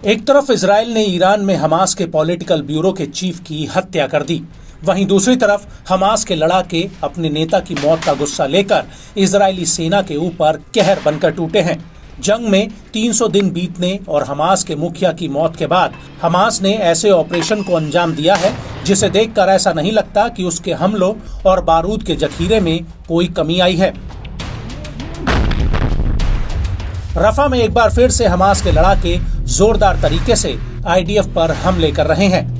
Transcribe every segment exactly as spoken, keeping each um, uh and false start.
एक तरफ इजराइल ने ईरान में हमास के पॉलिटिकल ब्यूरो के चीफ की हत्या कर दी, वहीं दूसरी तरफ हमास के लड़ाके अपने नेता की मौत का गुस्सा लेकर इजरायली सेना के ऊपर कहर बनकर टूटे हैं। जंग में तीन सौ दिन बीतने और हमास के मुखिया की मौत के बाद हमास ने ऐसे ऑपरेशन को अंजाम दिया है जिसे देखकर ऐसा नहीं लगता कि उसके हमलों और बारूद के जखीरे में कोई कमी आई है। रफा में एक बार फिर से हमास के लड़ाके जोरदार तरीके से आईडीएफ पर हमले कर रहे हैं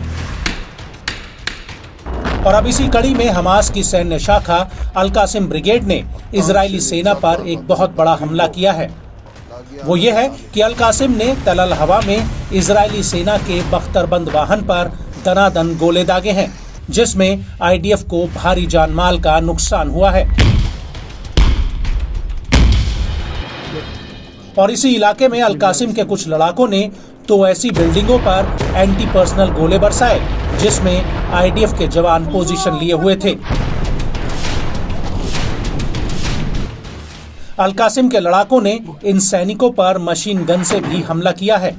और अब इसी कड़ी में हमास की सैन्य शाखा अल कासिम ब्रिगेड ने इजरायली सेना पर एक बहुत बड़ा हमला किया है। वो ये है कि अल कासिम ने तल अल हवा में इजरायली सेना के बख्तरबंद वाहन पर दनादन गोले दागे हैं, जिसमें आईडीएफ को भारी जानमाल का नुकसान हुआ है। और इसी इलाके में अल कासिम के कुछ लड़ाकों ने तो ऐसी बिल्डिंगों पर एंटी पर्सनल गोले बरसाए जिसमें आईडीएफ के जवान पोजीशन लिए हुए थे। अल कासिम के लड़ाकों ने इन सैनिकों पर मशीन गन से भी हमला किया है।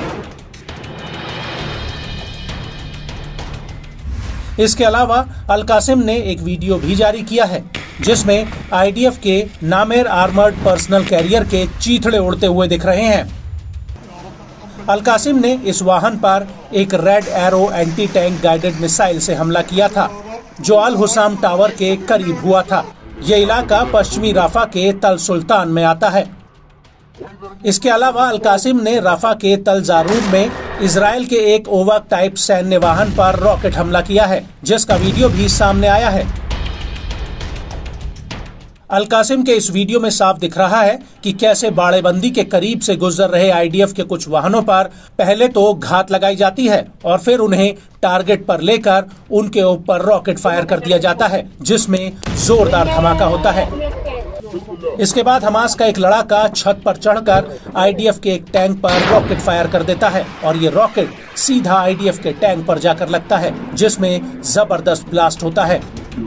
इसके अलावा अल कासिम ने एक वीडियो भी जारी किया है जिसमें आईडीएफ के नामेर आर्मर्ड पर्सनल कैरियर के चीथड़े उड़ते हुए दिख रहे हैं। अल कासिम ने इस वाहन पर एक red arrow anti tank guided missile से हमला किया था जो अल हुसाम टावर के करीब हुआ था। यह इलाका पश्चिमी राफा के तल सुल्तान में आता है। इसके अलावा अल कासिम ने राफा के तल जारूर में इजराइल के एक ओवाक टाइप सैन्य वाहन पर रॉकेट हमला किया है, जिसका वीडियो भी सामने आया है। अल कासिम के इस वीडियो में साफ दिख रहा है कि कैसे बाड़ेबंदी के करीब से गुजर रहे आईडीएफ के कुछ वाहनों पर पहले तो घात लगाई जाती है और फिर उन्हें टारगेट पर लेकर उनके ऊपर रॉकेट फायर कर दिया जाता है, जिसमें जोरदार धमाका होता है। इसके बाद हमास का एक लड़ाका छत पर चढ़कर आईडीएफ के एक टैंक पर रॉकेट फायर कर देता है और ये रॉकेट सीधा आईडीएफ के टैंक पर जाकर लगता है, जिसमें जबरदस्त ब्लास्ट होता है।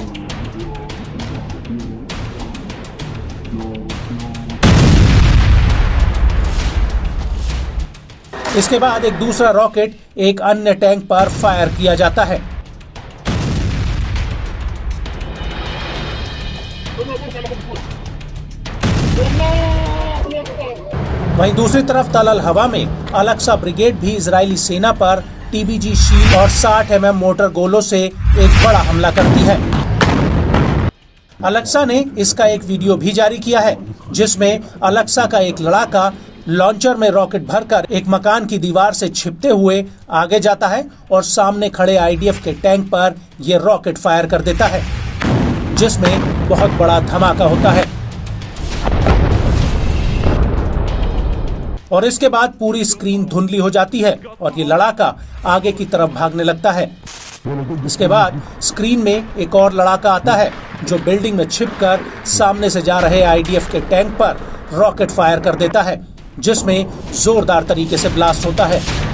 इसके बाद एक दूसरा रॉकेट एक अन्य टैंक पर फायर किया जाता है। वहीं दूसरी तरफ तल अल हवा में अल अक्सा ब्रिगेड भी इजरायली सेना पर टीबीजी शील्ड और साठ एम एम मोटर गोलों से एक बड़ा हमला करती है। अल अक्सा ने इसका एक वीडियो भी जारी किया है जिसमें अल अक्सा का एक लड़ाका लॉन्चर में रॉकेट भरकर एक मकान की दीवार से छिपते हुए आगे जाता है और सामने खड़े आईडीएफ के टैंक पर यह रॉकेट फायर कर देता है, जिसमें बहुत बड़ा धमाका होता है। और इसके बाद पूरी स्क्रीन धुंधली हो जाती है और ये लड़ाका आगे की तरफ भागने लगता है। इसके बाद स्क्रीन में एक और लड़ाका आता है जो बिल्डिंग में छिपकर सामने से जा रहे आईडीएफ के टैंक पर रॉकेट फायर कर देता है, जिसमें जोरदार तरीके से ब्लास्ट होता है।